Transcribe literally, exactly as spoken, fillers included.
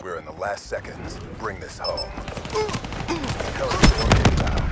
We're in the last seconds. Bring this home. Hellstorm inbound.